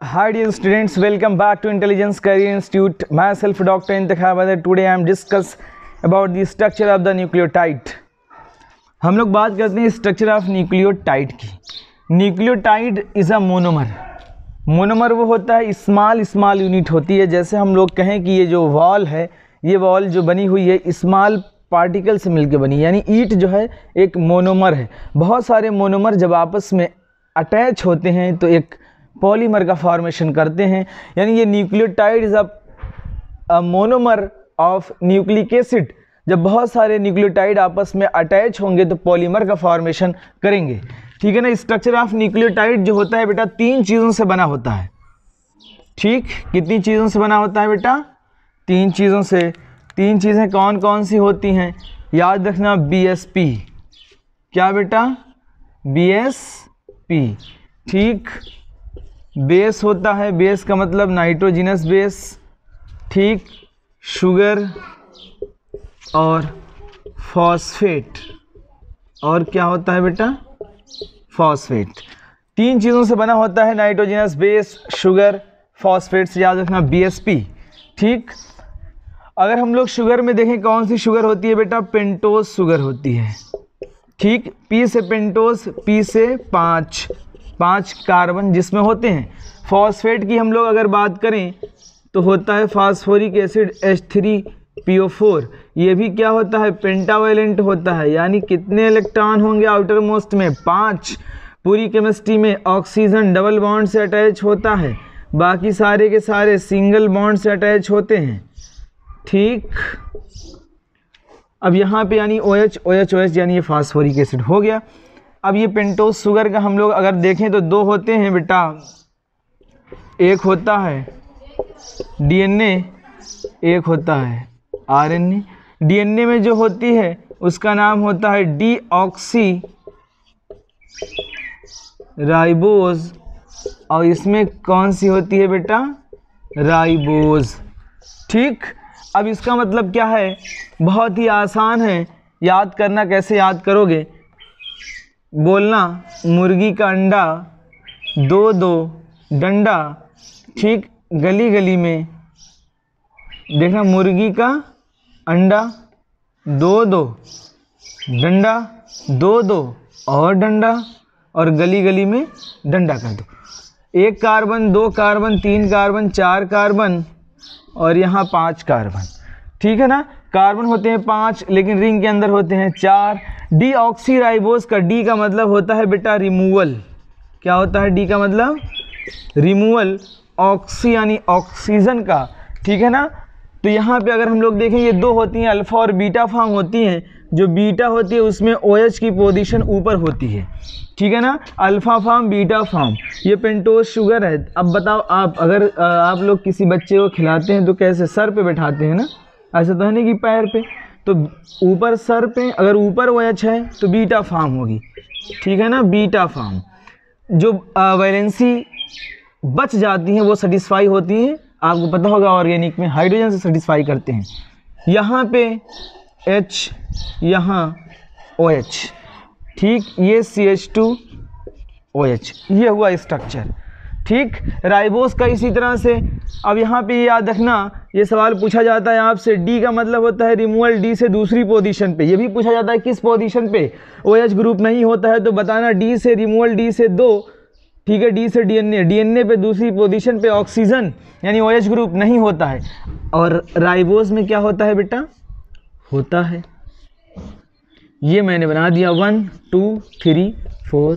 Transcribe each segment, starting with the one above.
Hi dear students, welcome back to Intelligence Career Institute. Myself Dr. Intikhab Azhar. Today I am discuss about the structure of the nucleotide. हम लोग बात करते हैं structure of nucleotide की. Nucleotide is a monomer. Monomer वो होता है small unit होती है. जैसे हम लोग कहें कि ये जो वॉल है, ये वॉल जो बनी हुई है स्मॉल पार्टिकल से मिलकर बनी, यानी ईट जो है एक मोनोमर है. बहुत सारे मोनोमर जब आपस में अटैच होते हैं तो एक पॉलीमर का फॉर्मेशन करते हैं. यानी ये nucleotide is a monomer of nucleic acid. जब बहुत सारे न्यूक्लियोटाइड आपस में अटैच होंगे तो पॉलीमर का फॉर्मेशन करेंगे. ठीक है ना. स्ट्रक्चर ऑफ न्यूक्लियोटाइड जो होता है बेटा 3 चीज़ों से बना होता है. ठीक, कितनी चीज़ों से बना होता है बेटा? 3 चीज़ों से. 3 चीज़ें कौन कौन सी होती हैं? याद रखना. BSP. क्या बेटा? BSP. ठीक. बेस होता है. बेस का मतलब नाइट्रोजिनस बेस. ठीक. शुगर और फॉस्फेट. और क्या होता है बेटा? फॉस्फेट. 3 चीज़ों से बना होता है. नाइट्रोजिनस बेस, शुगर, फॉस्फेट से याद रखना BSP. ठीक. अगर हम लोग शुगर में देखें कौन सी शुगर होती है बेटा? पेंटोज शुगर होती है. ठीक. P से पेंटोज, P से 5 कार्बन जिसमें होते हैं. फॉस्फेट की हम लोग अगर बात करें तो होता है फास्फोरिक एसिड H3PO4. ये भी क्या होता है? पेंटावेलेंट होता है. यानी कितने इलेक्ट्रॉन होंगे आउटर मोस्ट में? 5. पूरी केमिस्ट्री में ऑक्सीजन डबल बॉन्ड से अटैच होता है, बाकी सारे के सारे सिंगल बॉन्ड से अटैच होते हैं. ठीक. अब यहाँ पे यानी OH यानी ये फास्फोरिक एसिड हो गया. अब ये पेंटोज शुगर का हम लोग अगर देखें तो 2 होते हैं बेटा. एक होता है DNA, एक होता है RNA. DNA में जो होती है उसका नाम होता है डीऑक्सी राइबोज, और इसमें कौन सी होती है बेटा? राइबोज. ठीक. अब इसका मतलब क्या है? बहुत ही आसान है याद करना. कैसे याद करोगे? बोलना मुर्गी का अंडा 2 डंडा. ठीक. गली गली में देखना मुर्गी का अंडा 2 डंडा, 2 और डंडा, और गली गली में डंडा कर दो. 1 कार्बन, 2 कार्बन, 3 कार्बन, 4 कार्बन, और यहाँ 5 कार्बन. ठीक है ना. कार्बन होते हैं 5 लेकिन रिंग के अंदर होते हैं 4. डीऑक्सी राइबोज का D का मतलब होता है बेटा रिमूवल. क्या होता है D का मतलब? रिमूवल. ऑक्सी यानी ऑक्सीजन का. ठीक है ना. तो यहाँ पे अगर हम लोग देखें ये 2 होती हैं अल्फा और बीटा फॉर्म होती हैं. जो बीटा होती है उसमें OH की पोजीशन ऊपर होती है. ठीक है ना. Alpha form, beta form. ये पेंटोज शुगर है. अब बताओ आप, अगर आप लोग किसी बच्चे को खिलाते हैं तो कैसे? सर पे बैठाते हैं ना. ऐसा तो है नहीं कि पैर पे. तो ऊपर सर पे अगर ऊपर OH है तो बीटा फॉर्म होगी. ठीक है ना. Beta form. जो वैलेंसी बच जाती हैं वो सेटिस्फाई होती हैं. आपको पता होगा ऑर्गेनिक में हाइड्रोजन से सेटिस्फाई करते हैं. यहाँ पे H, यहाँ OH. ठीक. ये CH2OH. ये हुआ स्ट्रक्चर. ठीक. राइबोस का इसी तरह से. अब यहाँ पे याद रखना, ये सवाल पूछा जाता है आपसे. D का मतलब होता है रिमूवल. D से दूसरी पोजीशन पे. ये भी पूछा जाता है किस पोजीशन पे OH ग्रुप नहीं होता है तो बताना. D से रिमूवल, D से 2. ठीक है. D से DNA पे दूसरी पोजीशन पे ऑक्सीजन यानी OH ग्रुप नहीं होता है. और राइबोस में क्या होता है बेटा? होता है. ये मैंने बना दिया 1 2 3 4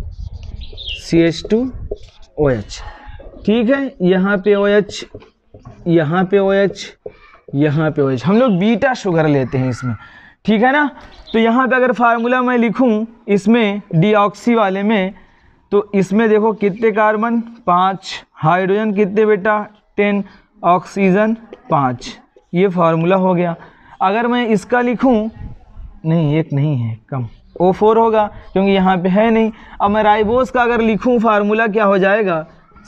CH2OH. ठीक है. यहाँ पे OH, यहाँ पे OH, यहाँ पे OH. हम लोग बीटा शुगर लेते हैं इसमें. ठीक है ना. तो यहाँ पे अगर फार्मूला मैं लिखूँ इसमें डीऑक्सी वाले में, तो इसमें देखो कितने कार्बन? 5. हाइड्रोजन कितने बेटा? 10. ऑक्सीजन 5. ये फार्मूला हो गया. अगर मैं इसका लिखूं, नहीं एक नहीं है, कम O4 होगा क्योंकि यहाँ पे है नहीं. अब मैं राइबोस का अगर लिखूं फार्मूला क्या हो जाएगा?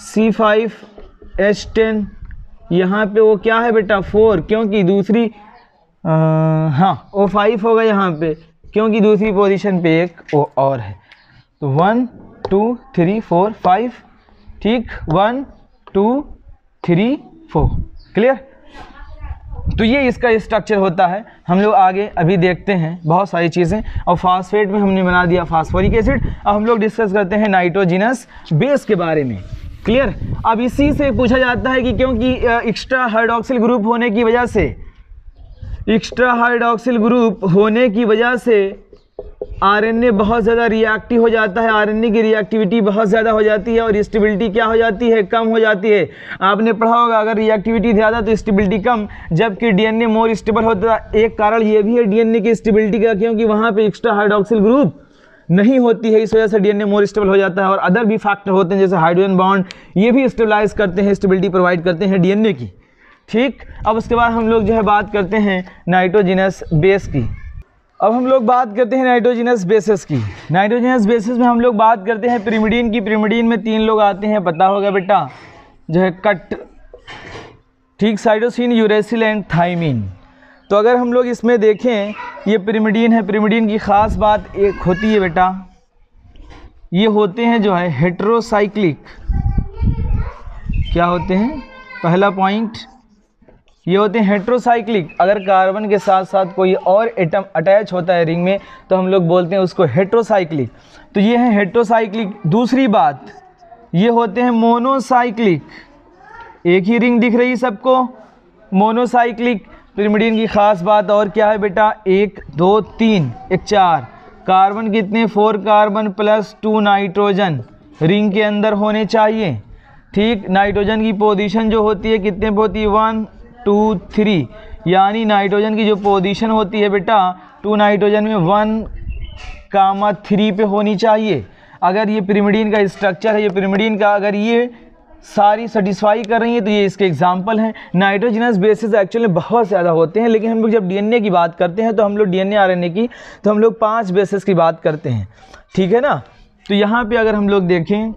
C5H10. यहाँ पे वो क्या है बेटा? 4, क्योंकि दूसरी हाँ O5 होगा यहाँ पे क्योंकि दूसरी पोजीशन पे एक O और है. तो 1 2 3 4 5. ठीक. 1 2 3 4। क्लियर? तो ये इसका स्ट्रक्चर होता है। हम लोग आगे अभी देखते हैं बहुत सारी चीज़ें। और फास्फेट में हमने बना दिया फास्फोरिक एसिड। अब हम लोग डिस्कस करते हैं नाइट्रोजिनस बेस के बारे में। क्लियर? अब इसी से पूछा जाता है कि क्योंकि एक्स्ट्रा हाइड्रोक्सिल ग्रुप होने की वजह से, एक्स्ट्रा हाइड्रोक्सिल ग्रुप होने की वजह से आरएनए बहुत ज़्यादा रिएक्टिव हो जाता है, आरएनए की रिएक्टिविटी बहुत ज़्यादा हो जाती है और स्टेबिलिटी क्या हो जाती है, कम हो जाती है। आपने पढ़ा होगा अगर रिएक्टिविटी ज़्यादा तो स्टेबिलिटी कम, जबकि डीएनए मोर स्टेबल होता है। एक कारण ये भी है डीएनए की स्टेबिलिटी का, क्योंकि वहाँ पे एक्स्ट्रा हाइड्रोक्सिल ग्रुप नहीं होती है, इस वजह से डीएनए मोर स्टेबल हो जाता है। और अदर भी फैक्टर होते हैं जैसे हाइड्रोजन बॉन्ड, ये भी स्टेबलाइज करते हैं, स्टेबिलिटी प्रोवाइड करते हैं डीएनए की। ठीक, अब उसके बाद हम लोग जो है बात करते हैं नाइट्रोजिनस बेस की। अब हम लोग बात करते हैं नाइट्रोजिनस बेसेस की। नाइट्रोजिनस बेसेस में हम लोग बात करते हैं पिरिमिडीन की। पिरिमिडीन में 3 लोग आते हैं, पता होगा बेटा, जो है कट, ठीक, साइटोसिन, यूरेसिल एंड थाइमिन। तो अगर हम लोग इसमें देखें, ये पिरिमिडीन है। पिरिमिडीन की ख़ास बात एक होती है बेटा, ये होते हैं जो है हेट्रोसाइक्लिक। क्या होते हैं? पहला पॉइंट, ये होते हैं हेट्रोसाइक्लिक। अगर कार्बन के साथ साथ कोई और एटम अटैच होता है रिंग में तो हम लोग बोलते हैं उसको हेट्रोसाइक्लिक। तो ये है हेट्रोसाइक्लिक। दूसरी बात, ये होते हैं मोनोसाइक्लिक। एक ही रिंग दिख रही सबको, मोनोसाइक्लिक। पिरिमिडीन की खास बात और क्या है बेटा, 1 2 3 1 4 कार्बन कितने, 4 कार्बन प्लस 2 नाइट्रोजन रिंग के अंदर होने चाहिए। ठीक, नाइट्रोजन की पोजीशन जो होती है कितने पे होती है, 1 2 3, यानी नाइट्रोजन की जो पोजीशन होती है बेटा 2 नाइट्रोजन में 1,3 पे होनी चाहिए। अगर ये पिरिमिडीन का स्ट्रक्चर है, ये पिरिमिडीन का अगर ये सारी सेटिस्फाई कर रही है तो ये इसके एग्जाम्पल हैं। नाइट्रोजिनस बेसिस एक्चुअली बहुत ज़्यादा होते हैं, लेकिन हम लोग जब डीएनए की बात करते हैं तो हम लोग डीएनए आरएनए की तो हम लोग 5 बेसिस की बात करते हैं। ठीक है ना? तो यहाँ पे अगर हम लोग देखें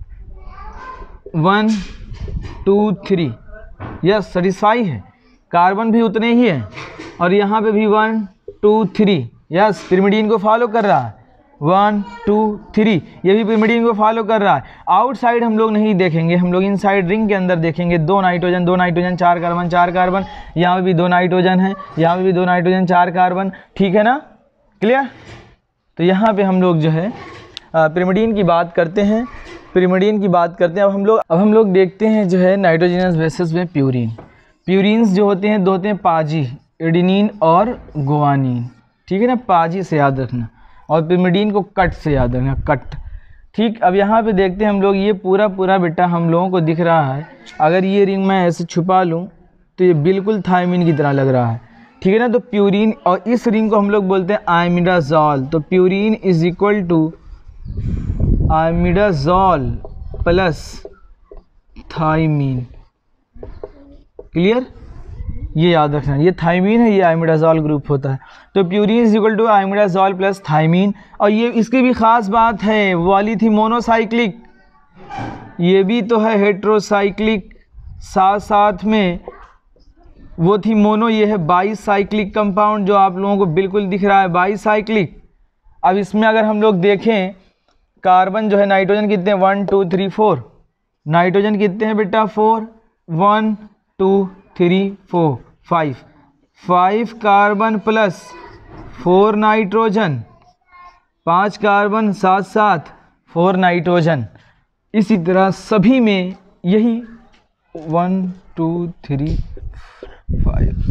1 2 3, यस सेटिस्फाई है, कार्बन भी उतने ही है, और यहाँ पे भी 1 2 3, यस पिरिमिडीन को फॉलो कर रहा है, 1 2 3, ये भी पिरिमिडीन को फॉलो कर रहा है। आउटसाइड हम लोग नहीं देखेंगे, हम लोग इनसाइड रिंग के अंदर देखेंगे। 2 नाइट्रोजन 2 नाइट्रोजन 4 कार्बन 4 कार्बन, यहाँ पे भी 2 नाइट्रोजन है, यहाँ पे भी 2 नाइट्रोजन 4 कार्बन। ठीक है ना? क्लियर? तो यहाँ पे हम लोग जो है पिरिमिडीन की बात करते हैं, पिरिमिडीन की बात करते हैं। अब हम लोग देखते हैं जो है नाइट्रोजिनस बेसिस में प्यूरिन। प्यूरिन्स जो होते हैं 2 होते हैं, पाजी, एडेनिन और गुआनिन। ठीक है ना? पाजी से याद रखना, और पिरिमिडीन को कट से याद रखना, कट। ठीक, अब यहाँ पे देखते हैं हम लोग, ये पूरा पूरा बेटा हम लोगों को दिख रहा है। अगर ये रिंग मैं ऐसे छुपा लूँ तो ये बिल्कुल थायमिन की तरह लग रहा है। ठीक है ना? तो प्यूरिन, और इस रिंग को हम लोग बोलते हैं आइमिडाजॉल। तो purine is equal to imidazole plus thymine. Clear? ये याद रखना, ये थाइमीन है, ये आइमिडाजॉल ग्रुप होता है। तो purine is equal to imidazole plus thymine. और ये इसकी भी खास बात है, वो वाली थी मोनोसाइक्लिक, ये भी तो है हेट्रोसाइक्लिक, साथ साथ में वो थी मोनो, ये है बाईसाइक्लिक कंपाउंड जो आप लोगों को बिल्कुल दिख रहा है, बाईसाइक्लिक। अब इसमें अगर हम लोग देखें, कार्बन जो है, नाइट्रोजन कितने हैं, 1 2 3 4, नाइट्रोजन कितने हैं बेटा, 4, 1 2 3 4 5 कार्बन प्लस 4 नाइट्रोजन, 5 कार्बन साथ साथ 4 नाइट्रोजन। इसी तरह सभी में यही 1 2 3 5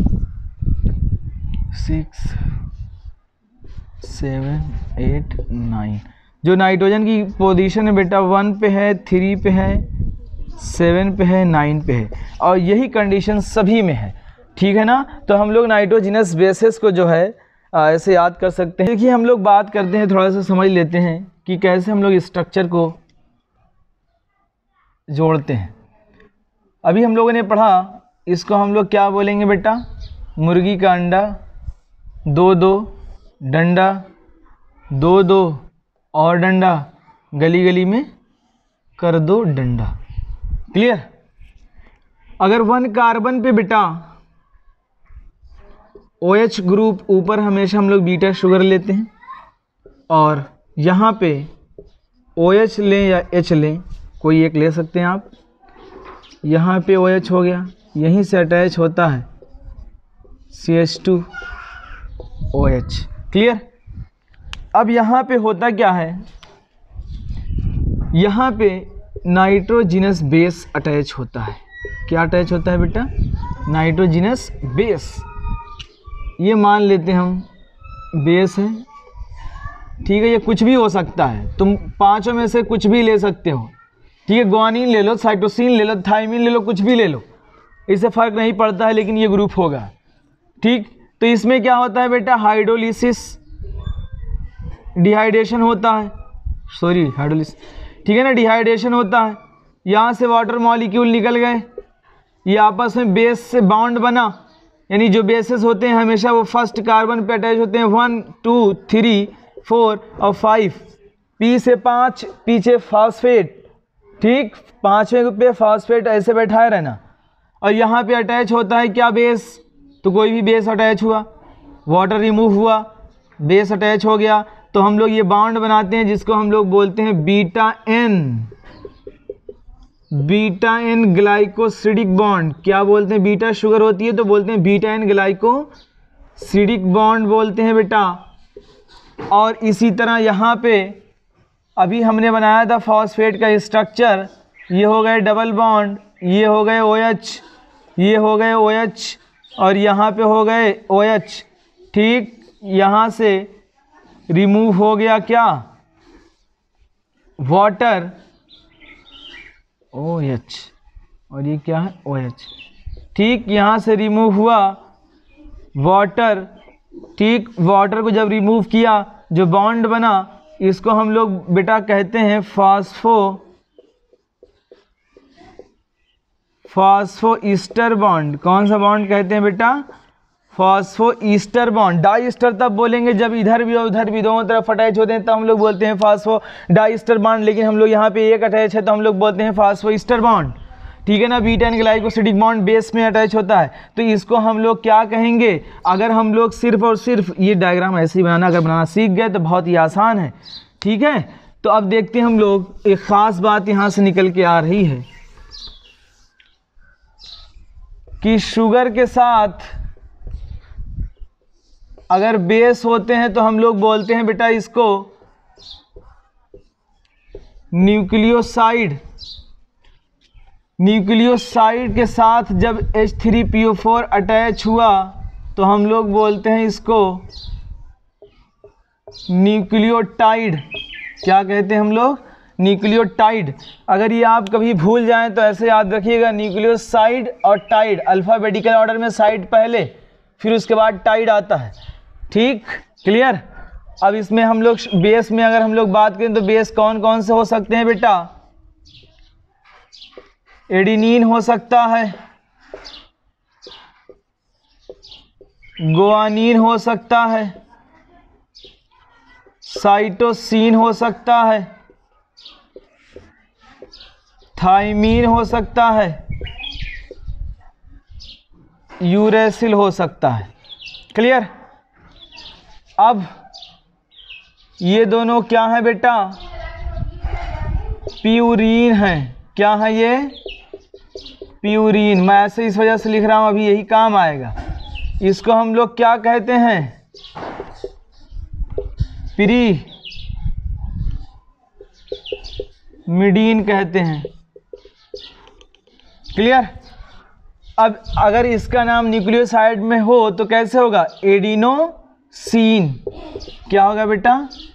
6 7 8 9, जो नाइट्रोजन की पोजीशन है बेटा 1 पे है, 3 पे है, 7 पे है, 9 पे है, और यही कंडीशन सभी में है। ठीक है ना? तो हम लोग नाइट्रोजिनस बेसिस को जो है ऐसे याद कर सकते हैं। देखिए हम लोग बात करते हैं, थोड़ा सा समझ लेते हैं कि कैसे हम लोग स्ट्रक्चर को जोड़ते हैं। अभी हम लोगों ने पढ़ा, इसको हम लोग क्या बोलेंगे बेटा, मुर्गी का अंडा, 2 2 डंडा, 2 2 और डंडा, गली गली में कर दो डंडा। क्लियर? अगर 1 कार्बन पे बेटा OH ग्रुप ऊपर हमेशा हम लोग बीटा शुगर लेते हैं, और यहाँ पे OH लें या H लें, कोई एक ले सकते हैं आप। यहाँ पे OH हो गया, यहीं से अटैच होता है CH2OH। क्लियर। अब यहाँ पे होता क्या है, यहाँ पे नाइट्रोजिनस बेस अटैच होता है। क्या अटैच होता है बेटा? Nitrogenous base. ये मान लेते हैं हम बेस है, ठीक है। ये कुछ भी हो सकता है, तुम पांचों में से कुछ भी ले सकते हो, ठीक है। ग्वानिन ले लो, साइटोसिन ले लो, थाइमिन ले लो, कुछ भी ले लो, इससे फर्क नहीं पड़ता है, लेकिन ये ग्रुप होगा, ठीक। तो इसमें क्या होता है बेटा? हाइड्रोलिसिस, डिहाइड्रेशन होता है, सॉरी हाइड्रोलिसिस, ठीक है ना, डिहाइड्रेशन होता है। यहाँ से वाटर मॉलिक्यूल निकल गए, ये आपस में बेस से बॉन्ड बना, यानी जो बेसेस होते हैं हमेशा वो फर्स्ट कार्बन पे अटैच होते हैं, 1 2 3 4 और 5, पी से 5 पीछे फॉस्फेट, ठीक, पांचवें पे फॉस्फेट ऐसे बैठाए रहना। और यहाँ पे अटैच होता है क्या? बेस। तो कोई भी बेस अटैच हुआ, वाटर रिमूव हुआ, बेस अटैच हो गया, तो हम लोग ये बॉन्ड बनाते हैं जिसको हम लोग बोलते हैं बीटा एन ग्लाइकोसिडिक बॉन्ड। क्या बोलते हैं? बीटा शुगर होती है तो बोलते हैं बीटा एन ग्लाइकोसिडिक बॉन्ड बोलते हैं बेटा। और इसी तरह यहाँ पे अभी हमने बनाया था फॉस्फेट का स्ट्रक्चर, ये हो गए डबल बॉन्ड, ये हो गए OH, ये हो गए OH और यहाँ पे हो गए OH, ठीक। यहाँ से रिमूव हो गया क्या? वाटर, OH, और ये क्या है? OH, ठीक। यहाँ से रिमूव हुआ वाटर, ठीक। वाटर को जब रिमूव किया, जो बॉन्ड बना, इसको हम लोग बेटा कहते हैं फॉस्फो ईस्टर बॉन्ड। कौन सा बॉन्ड कहते हैं बेटा? Phosphoester bond. Diester तब बोलेंगे जब इधर भी और उधर भी दोनों तरफ अटैच होते हैं, तब हम लोग बोलते हैं फॉस्फो डाई ईस्टर बॉन्ड। लेकिन हम लोग यहाँ पे एक अटैच है तो हम लोग बोलते हैं फॉस्फो ईस्टर बॉन्ड, ठीक है ना। Beta N glycosidic bond base में अटैच होता है, तो इसको हम लोग क्या कहेंगे? अगर हम लोग सिर्फ और सिर्फ ये डायग्राम ऐसे ही बनाना अगर बनाना सीख गए तो बहुत ही आसान है, ठीक है। तो अब देखते हैं हम लोग, एक ख़ास बात यहाँ से निकल के आ रही है कि शुगर के साथ अगर बेस होते हैं तो हम लोग बोलते हैं बेटा इसको न्यूक्लियोसाइड। न्यूक्लियोसाइड के साथ जब H3PO4 अटैच हुआ तो हम लोग बोलते हैं इसको न्यूक्लियोटाइड। क्या कहते हैं हम लोग? न्यूक्लियोटाइड। अगर ये आप कभी भूल जाएं तो ऐसे याद रखिएगा, न्यूक्लियोसाइड और टाइड, अल्फ़ाबेटिकल ऑर्डर में साइड पहले, फिर उसके बाद टाइड आता है, ठीक। क्लियर। अब इसमें हम लोग बेस में अगर हम लोग बात करें तो बेस कौन कौन से हो सकते हैं बेटा? एडिनिन हो सकता है, गुआनिन हो सकता है, साइटोसिन हो सकता है, थाइमीन हो सकता है, यूरेसिल हो सकता है। क्लियर। अब ये दोनों क्या है बेटा? प्यूरीन है। क्या है ये? प्यूरीन। मैं ऐसे इस वजह से लिख रहा हूं, अभी यही काम आएगा। इसको हम लोग क्या कहते हैं? पिरीमिडीन कहते हैं। क्लियर। अब अगर इसका नाम न्यूक्लियोसाइड में हो तो कैसे होगा? एडिनोसिन। क्या होगा बेटा?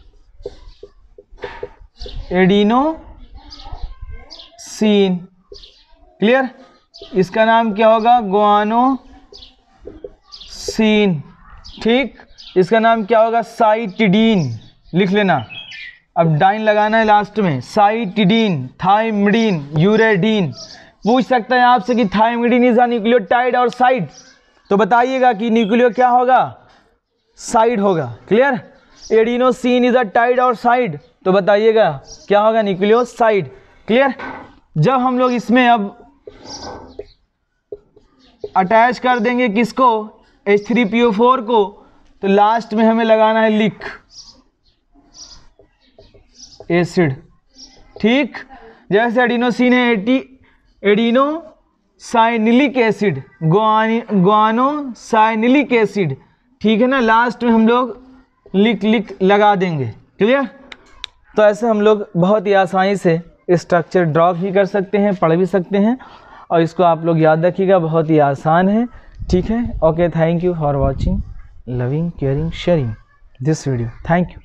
एडिनोसिन। क्लियर। इसका नाम क्या होगा? गुआनोसिन। ठीक। इसका नाम क्या होगा? साइटिडीन। लिख लेना, अब डाइन लगाना है लास्ट में। Cytidine, thymidine, uridine. पूछ सकता है आपसे कि थाइमिडीन इज अ न्यूक्लियोटाइड और साइड, तो बताइएगा कि न्यूक्लियो क्या होगा? साइड होगा। Clear. Adenosine is a tide और साइड, तो बताइएगा क्या होगा? न्यूक्लियोसाइड। क्लियर। जब हम लोग इसमें अब अटैच कर देंगे किसको? H3PO4 को, तो लास्ट में हमें लगाना है लिक एसिड। ठीक। जैसे एडिनोसिन है adenosinylic acid, guanosinylic acid, ठीक है ना, लास्ट में हम लोग लिख लगा देंगे। क्लियर? तो ऐसे हम लोग बहुत ही आसानी से स्ट्रक्चर ड्रॉ भी कर सकते हैं, पढ़ भी सकते हैं, और इसको आप लोग याद रखिएगा, बहुत ही आसान है। ठीक है, okay, thank you for watching, loving, caring, sharing this video, thank you.